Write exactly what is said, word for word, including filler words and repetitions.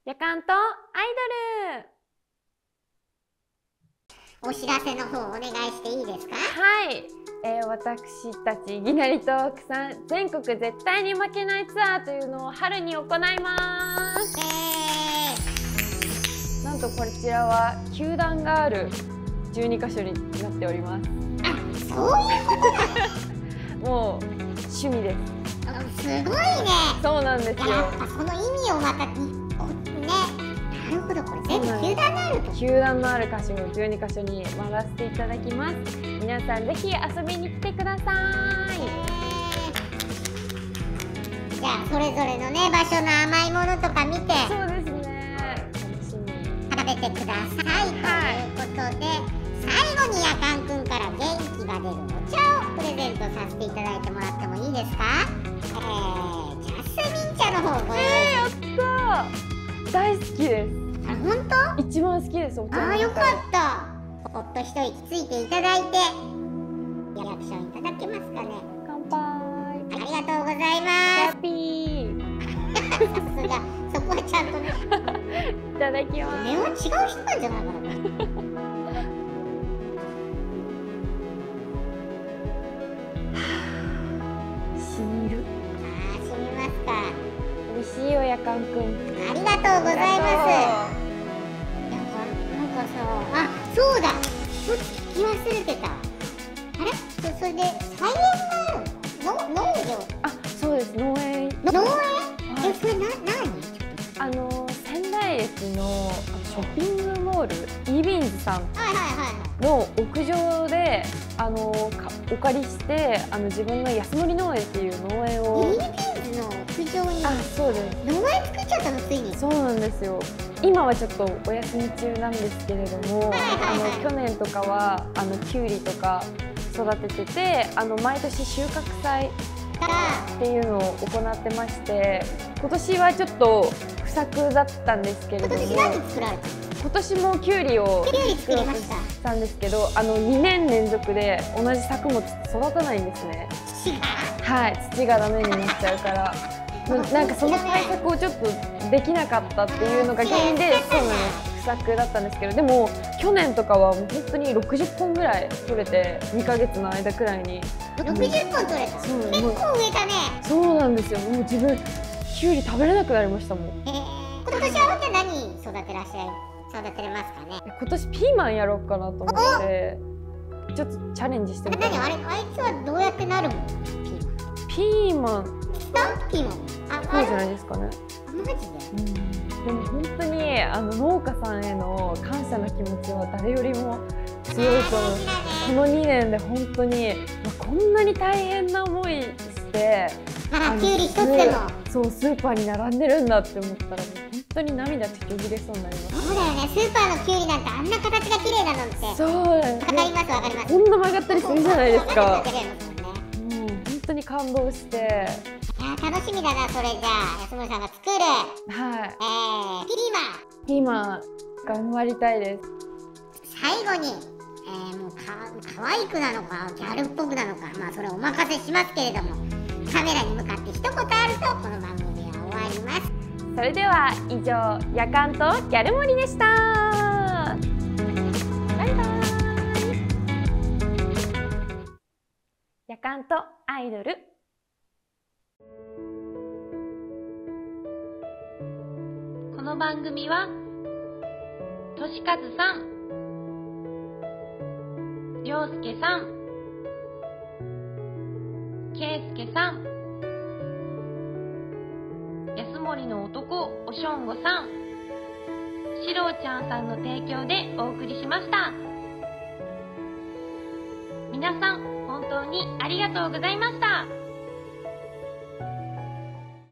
夜間とアイお知らせの方お願いしていいですか？ ドル。はい、えー、私たちいきなりトークさん全国絶対に負けないツアーというのを春に行います。 えー、 なんとこちらは球団があるじゅうにかしょになっております。 あ、そういうことだ。 もう趣味です。 すごいね。 そうなんですよ。 やっぱその意味をまたね、なるほど、これ全部球団があると。 球団のある箇所をじゅうにかしょに回らせていただきます。皆さんぜひ遊びに来てください。 じゃあそれぞれのね場所の甘いものとか見て、 そうですね。楽しみに食べてください、はい、ということで、最後にやかんくんから元気が出るお茶をプレゼントさせていただいてもらってもいいですか？えー、ジャスミン茶の方ご用意。 えー、やったー、大好きです。 あ、本当？ 一番好きです。お茶の中で。 あー、よかった。ほっと一息ついていただいてリアクションいただけますかね？ 乾杯。 ありがとうございまハッピー。 す。さすが、そこはちゃんとね。 いただきます。 根は違う人なんじゃないかな。 しみる。 あー、しみますか。 美味しいよ、やかんくん。 ありがとうございます。なんか、なんかさ、あ、そうだ。ちょっと聞き忘れてた。あれ、そ、それで菜園があるの、農業。 あ、そうです。農園。 農園。 はいえ、それな、何？ あの仙台駅のショッピングモールイービーンズさんはいはいはい。 の屋上であのかお借りしてあの自分の安森農園っていう農園を。 イービーンズの屋上に。 あ、そうです。 農園作っちゃったの、ついに。 そうなんですよ。今はちょっとお休み中なんですけれども、 はいはいはい、 あの去年とかはあのキュウリとか育ててて、あの毎年収穫祭っていうのを行ってまして、今年はちょっと不作だったんですけれども、 今年何作られたの？ 今年もキュウリをキュウリ作りました。 したんですけど、あのにねん連続で同じ作物育たないんですね。 土が？ はい、土がダメになっちゃうから。なんかその対策をちょっとできなかったっていうのが原因で、そうなんです、不作だったんですけど、でも去年とかはもう本当にろくじゅっぽんぐらい取れて、にかげつの間くらいにろくじゅっぽん取れた。 そう、 結構植えたね。 そうなんですよ。もう自分キュウリ食べれなくなりましたもん。 えー、今年はじゃあ何育てらっしゃい育てれますかね？ 今年ピーマンやろうかなと思ってちょっとチャレンジしてみた。 何あれ、あいつはどうやってなるの？ ピーマンピーマンあ、 そうじゃないですかね。 マジで？ うん、でも本当にあの農家さんへの感謝の気持ちは誰よりも強いと思う。このにねんで本当に、まあ、こんなに大変な思いしてあ、キュウリ一つでもそうスーパーに並んでるんだって思ったら、もう本当に涙ちょぎれそうになります。 そうだよね、スーパーのキュウリなんてあんな形が綺麗なのって。 そうだよね。 わかりますわかります。 こんな曲がったりするじゃないですか。 綺麗ですもんね。 もう本当に感動して。 いや、楽しみだな、それじゃあ安森さんが作る、 はい、 えー、ピーマンピーマン頑張りたいです。 最後に、えー、もうか可愛くなのかギャルっぽくなのか、まあそれお任せしますけれども、カメラに向かって一言あるとこの番組は終わります。 それでは以上、やかんとギャルモリでした。バイバーイ。やかんとアイドル。 この番組はとしかずさん、りょうすけさん、けいすけさん、安森の男おしょんごさん、しろうちゃんさんの提供でお送りしました。皆さん本当にありがとうございました。